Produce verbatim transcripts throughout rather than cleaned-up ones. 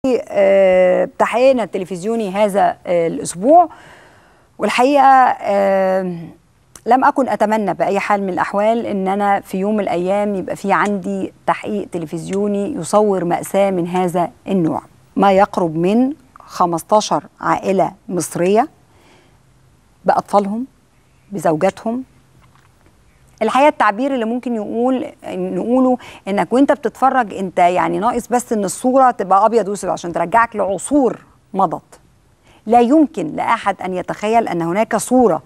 آه، تحقيقنا التلفزيوني هذا آه، الأسبوع، والحقيقة آه، لم أكن أتمنى بأي حال من الأحوال أن أنا في يوم من الأيام يبقى في عندي تحقيق تلفزيوني يصور مأساة من هذا النوع. ما يقرب من خمستاشر عائلة مصرية بأطفالهم بزوجاتهم. الحقيقة التعبير اللي ممكن يقول نقوله انك وانت بتتفرج انت يعني ناقص بس ان الصورة تبقى ابيض واسود عشان ترجعك لعصور مضت. لا يمكن لأحد ان يتخيل ان هناك صورة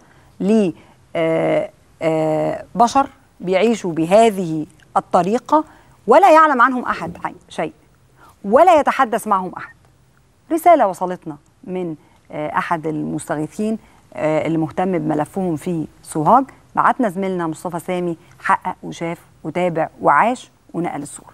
لبشر بيعيشوا بهذه الطريقة ولا يعلم عنهم احد شيء ولا يتحدث معهم احد. رسالة وصلتنا من احد المستغيثين اللي مهتم بملفهم في سوهاج، بعتنا زميلنا مصطفى سامي حقق وشاف وتابع وعاش ونقل الصورة.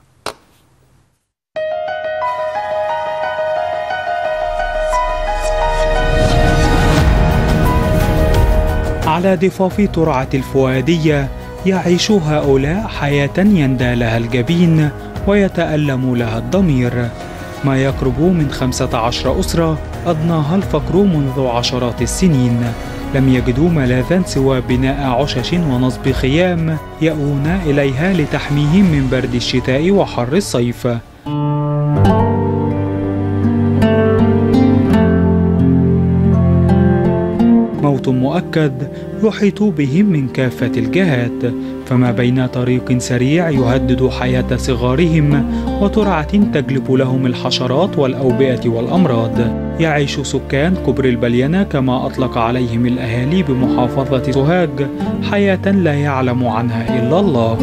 على ضفاف ترعة الفؤادية يعيش هؤلاء حياة يندى لها الجبين ويتألم لها الضمير. ما يقرب من خمسة عشر أسرة أضناها الفقر منذ عشرات السنين، لم يجدوا ملاذا سوى بناء عشش ونصب خيام يأوون إليها لتحميهم من برد الشتاء وحر الصيف. موت مؤكد يحيط بهم من كافة الجهات، فما بين طريق سريع يهدد حياة صغارهم وترعة تجلب لهم الحشرات والأوبئة والأمراض. يعيش سكان كبر البلينة كما أطلق عليهم الأهالي بمحافظة سوهاج حياة لا يعلم عنها إلا الله.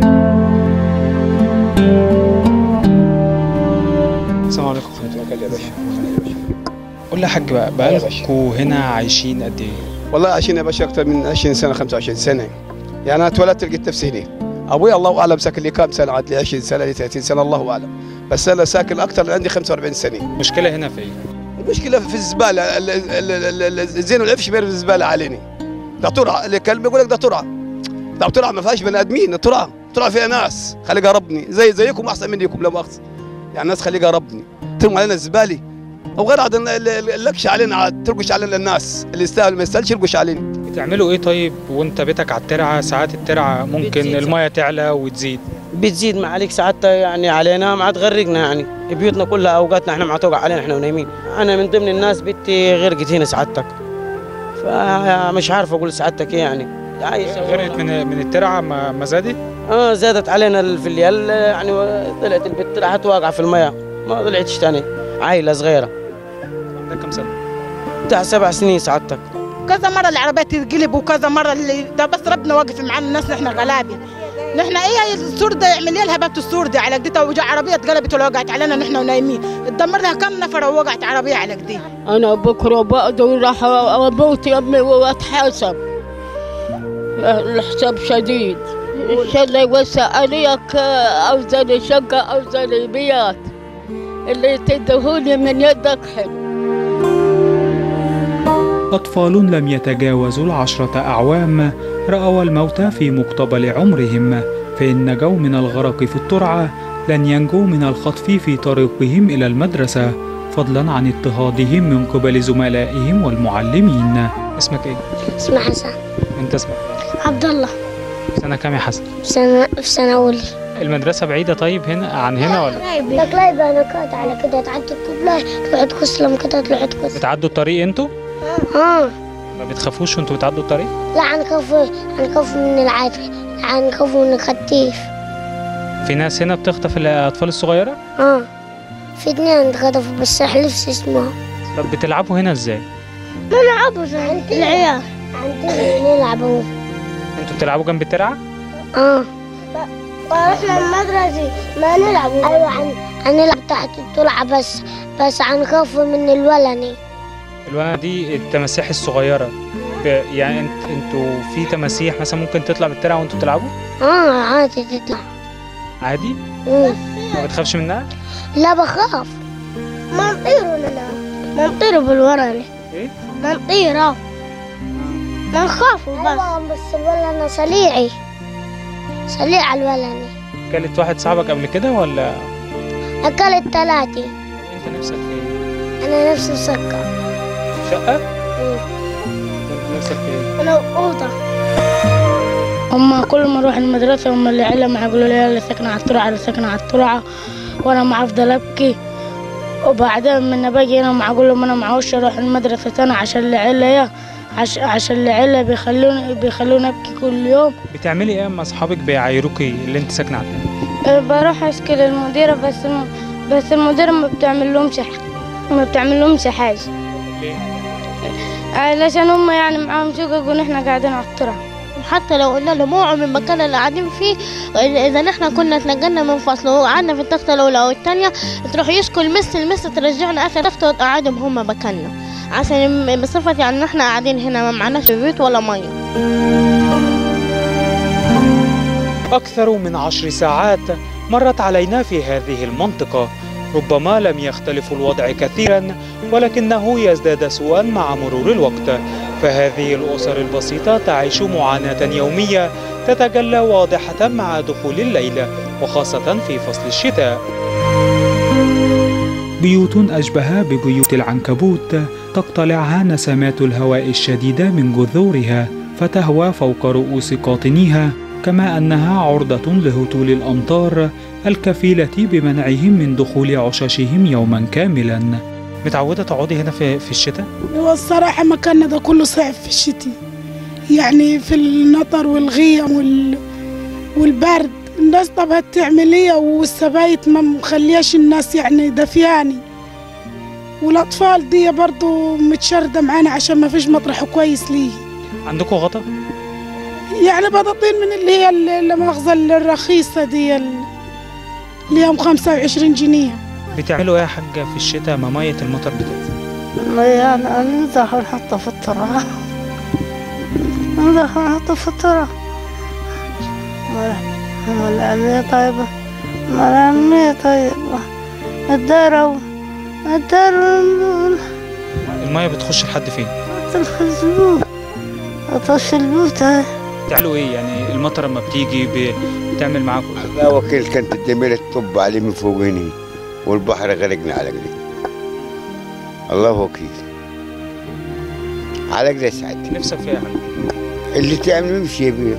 السلام عليكم. يا باشا قول لي يا حاج بقى، بقالكوا هنا عايشين قد ايه؟ والله عايشين يا باشا اكثر من عشرين سنه خمسة وعشرين سنه. يعني انا اتولدت لقيت نفسي هنا. ابوي الله اعلم ساكن لي كام سنه، عاد لي عشرين سنه لي ثلاثين سنه الله اعلم، بس انا ساكن اكثر عندي خمسة وأربعين سنه. المشكله هنا في ايه؟ المشكله في الزباله، الزين والعفش بيرمي الزباله علينا. ده ترعه، الكلب يقول لك ده ترعه. ده ترعه ما فيهاش بني ادمين، ترعه ترعه فيها ناس خلي جربني زي زيكم احسن منكم لا مؤاخذه. يعني الناس خلي جربني ترموا علينا الزباله او غير عاد اللكش علينا، عاد ترقش علينا الناس اللي يستاهل ما يستاهلش يرقش علينا. بتعملوا ايه طيب وانت بيتك على الترعه؟ ساعات الترعه ممكن الميه تعلى وتزيد. بتزيد ما عليك ساعات يعني علينا ما تغرقنا، يعني بيوتنا كلها اوقاتنا احنا مع توقع علينا احنا ونايمين. انا من ضمن الناس بنتي غرقت هنا سعادتك، فمش عارف اقول سعادتك ايه يعني. غرقت من من الترعه ما زادت؟ اه زادت علينا في الليل، يعني طلعت البت راحت واقعه في الميه ما طلعتش ثاني. عائله صغيره. عندك كم سنه؟ بتاع سبع سنين سعادتك. كذا مره العربيه تتقلب وكذا مره اللي ده، بس ربنا واقف معانا الناس نحن غلابه. نحن ايه السور ده يعمل لها بات السور ده على كده، وجا عربيه اتقلبت ووقعت علينا نحن ونايمين، اتدمر لها كم نفر ووقعت عربيه على كده. انا بكره بقدر راح اموت يا امي واتحاسب الحساب شديد. ان شاء الله يوسع عليك اوزان شقه اوزان بيات اللي تدهوني من يدك حلو. أطفال لم يتجاوزوا العشرة أعوام رأوا الموت في مقتبل عمرهم، فإن نجوا من الغرق في الترعة لن ينجوا من الخطف في طريقهم إلى المدرسة، فضلا عن اضطهادهم من قبل زملائهم والمعلمين. اسمك إيه؟ اسمي حسن. أنت اسمك؟ عبد الله. في سنة كام يا حسن؟ في سنة في سنة أولى. المدرسة بعيدة طيب هنا عن هنا ولا؟ لا قريبة، أنا كنت على كده تعدوا القبلة تروحوا تغسلوا لما كده تروحوا تغسلوا. بتعدوا الطريق أنتوا؟ اه. ما بتخافوش وأنتوا بتعدوا الطريق؟ لا هنخاف هنخاف من العافية، هنخاف من الخطيف. في ناس هنا بتخطف الأطفال الصغيرة؟ اه. في اتنين اتخطفوا بس حلفش اسمهم. طب بتلعبوا هنا ازاي؟ بنلعبوا زي العيال. عندنا نلعبوا. انتوا بتلعبوا جنب الترعة؟ اه. واحنا المدرسة ما نلعب. ايوه هنلعب تحت الترعة بس بس هنخاف من الولني. الولنة دي التماسيح الصغيرة، يعني انت انتوا في تماسيح مثلا ممكن تطلع بالترعة وانتوا بتلعبوا؟ اه عادي تطلع. عادي؟ امم ما بتخافش منها؟ لا بخاف. ما نطيروا لنا ما نطيروا بالورنة. ايه؟ ما نطيروا ما نخافوا بس. ايوه بس الولنة سليعي سليع الولني. كلت واحد صاحبك قبل كده ولا؟ أكلت ثلاثة. انت نفسك في ايه؟ انا نفسي في شقة. شقة؟ مم. انت نفسك في ايه؟ انا اوضة. هما كل ما اروح المدرسة هما اللي عيلة معايا يقولوا لي يلا ساكنة على الترعة يلا ساكنة على الترعة، وانا ما افضل ابكي. وبعدين من باجي هنا مع اقول لهم انا معوش اروح المدرسة تاني عشان العيلة يا عش... عشان العيلة بيخلوني بيخلوني ابكي كل يوم. بتعملي ايه اما اصحابك بيعايروكي اللي انت ساكنة عندها؟ أه بروح اشكي للمديرة بس الم... بس المديرة ما بتعمل لهمش ح... ما بتعمل لهمش حاجة. ليه؟ علشان هم يعني معاهم شقق ونحن قاعدين على الترعة. حتى لو قلنا له موعوا من المكان اللي قاعدين فيه، اذا نحن كنا اتنقلنا من فصل وقعدنا في التخته الاولى او الثانيه تروح يشكوا المس المس ترجعنا اخر تخته وتقعدهم هم مكاننا، عشان بصفه يعني نحن قاعدين هنا ما معناش بيوت ولا ميه. أكثر من عشر ساعات مرت علينا في هذه المنطقة، ربما لم يختلف الوضع كثيرا ولكنه يزداد سوءا مع مرور الوقت، فهذه الأسر البسيطة تعيش معاناة يومية تتجلى واضحة مع دخول الليل وخاصة في فصل الشتاء. بيوت أشبه ببيوت العنكبوت تقتلعها نسمات الهواء الشديدة من جذورها فتهوى فوق رؤوس قاطنيها، كما أنها عرضة لهطول الأمطار الكفيلة بمنعهم من دخول عشاشهم يوما كاملا. متعودة تقعدي هنا في في الشتاء؟ هو الصراحة مكاننا ده كله صعب في الشتاء، يعني في النطر والغيم وال... والبرد. الناس طب هتعمل ايه؟ والسبايت ما مخلياش الناس يعني دفياني، والأطفال دي برضو متشردة معانا عشان ما فيش مطرح كويس ليه. عندكم غطا؟ يعني بطاطين من اللي هي اللي مؤاخذة الرخيصة دي اللي هي خمسة وعشرين جنيه. بتعملوا ايه يا حاجة في الشتاء ما مية المطر بتنزل؟ يعني ننزح ونحطه في الترعة، ننزح ونحطه في الترعة. العلمية طيبة، العلمية طيبة، الدار الدار المية بتخش لحد فين؟ تخش البيوت، تخش البيوت. بتعملوا ايه يعني المطر لما بتيجي بتعمل معاكم؟ لا وكيل كانت الدميرة تطب عليه من فوق هنا والبحر غرقنا على كده. الله وكيل على كده ساعتها. نفسك فيها حاجة؟ اللي تعمل يمشي بيه.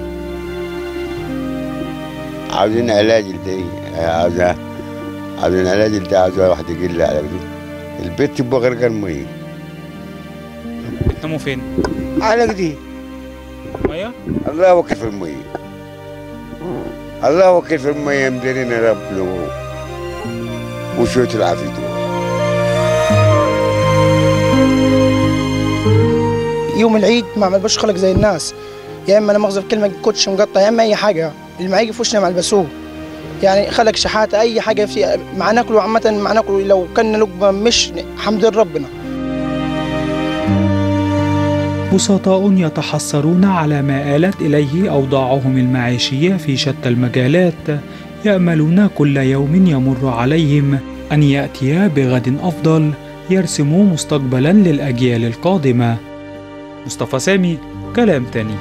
عاوزين علاج لدي، عاوزة عاوزين علاج لدي، عاوزة واحد يقل على كده. البيت يبقى غرقان مية. بتناموا فين؟ على كده. مية؟ الله وكيل في المية. الله وكيل في المية مديرين رب له وشوية العافية. يوم العيد ما عملش خلق زي الناس، يا اما لا مؤاخذة في كلمة كوتش مقطع، يا اما اي حاجة اللي معايا في وشنا مع البسوه، يعني خلق شحاتة اي حاجة في مع ناكله عامة، مع ناكله لو كان لقمة مش حمد ربنا. بسطاء يتحسرون على ما آلت إليه أوضاعهم المعيشية في شتى المجالات، يأملون كل يوم يمر عليهم أن يأتي بغد أفضل يرسم مستقبلا للأجيال القادمة. مصطفى سامي، كلام تاني.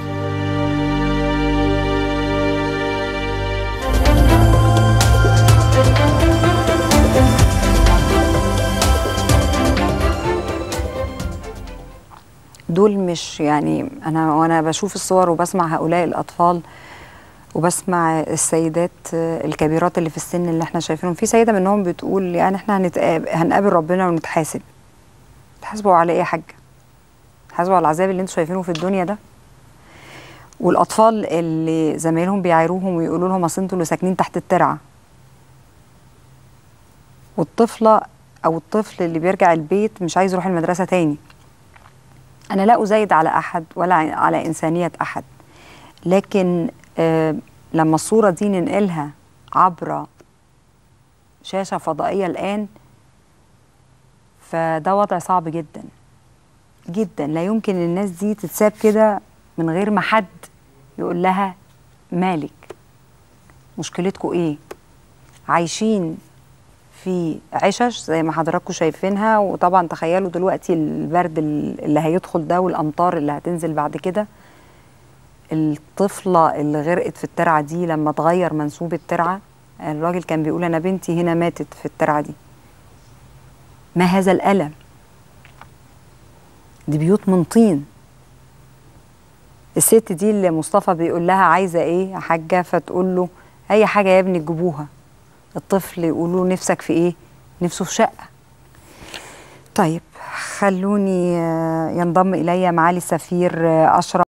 دول مش يعني أنا وأنا بشوف الصور وبسمع هؤلاء الأطفال وبسمع السيدات الكبيرات اللي في السن اللي احنا شايفينهم، في سيدة منهم بتقول يعني احنا هنتقابل هنقابل ربنا ونتحاسب. تحاسبوا على ايه يا حاجة؟ تحاسبوا على العذاب اللي انتوا شايفينه في الدنيا ده؟ والأطفال اللي زمايلهم بيعايروهم ويقولوا لهم اصل انتوا اللي ساكنين تحت الترعة، والطفلة أو الطفل اللي بيرجع البيت مش عايز يروح المدرسة تاني. أنا لا أزايد على أحد ولا على إنسانية أحد، لكن آه لما الصورة دي ننقلها عبر شاشة فضائية الآن فده وضع صعب جدا جدا. لا يمكن الناس دي تتساب كده من غير ما حد يقول لها مالك، مشكلتكم إيه؟ عايشين في عشش زي ما حضراتكم شايفينها، وطبعا تخيلوا دلوقتي البرد اللي هيدخل ده والأمطار اللي هتنزل بعد كده. الطفلة اللي غرقت في الترعة دي لما تغير منسوب الترعة، الراجل كان بيقول أنا بنتي هنا ماتت في الترعة دي. ما هذا الألم؟ دي بيوت من طين. الست دي اللي مصطفى بيقول لها عايزة ايه يا حاجة، فتقول له اي حاجة يا ابني تجيبوها. الطفل يقول له نفسك في ايه؟ نفسه في شقة. طيب خلوني ينضم الي معالي السفير اشرف